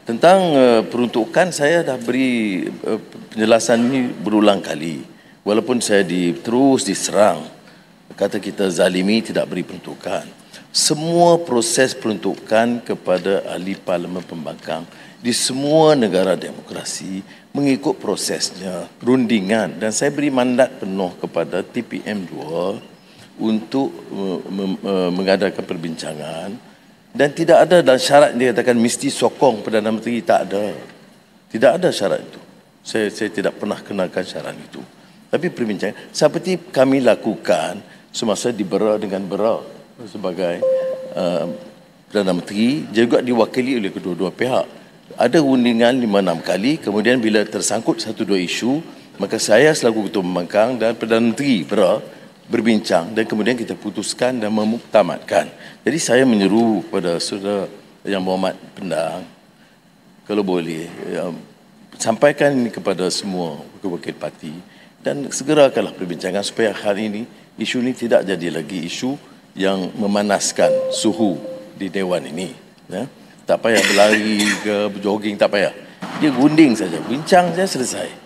Tentang peruntukan, saya dah beri penjelasan ini berulang kali. Walaupun saya terus diserang, kata kita zalimi tidak beri peruntukan. Semua proses peruntukan kepada ahli Parlimen Pembangkang di semua negara demokrasi mengikut prosesnya, rundingan. Dan saya beri mandat penuh kepada TPM2 untuk mengadakan perbincangan. Dan tidak ada dalam syarat dia katakan mesti sokong Perdana Menteri, tak ada. Tidak ada syarat itu. Saya tidak pernah kenalkan syarat itu. Tapi perbincangan seperti kami lakukan semasa dibera dengan bera sebagai Perdana Menteri, juga diwakili oleh kedua-dua pihak. Ada rundingan 5-6 kali, kemudian bila tersangkut 1-2 isu, maka saya selaku Ketua Pembangkang dan Perdana Menteri bera berbincang dan kemudian kita putuskan dan memuktamadkan. Jadi saya menyeru kepada saudara Yang Berhormat Pendang, kalau boleh, sampaikan ini kepada semua wakil-wakil parti dan segerakanlah perbincangan supaya hari ini isu ini tidak jadi lagi isu yang memanaskan suhu di Dewan ini. Ya? Tak payah berlari ke berjoging, tak payah. Dia gunding saja, bincang saja selesai.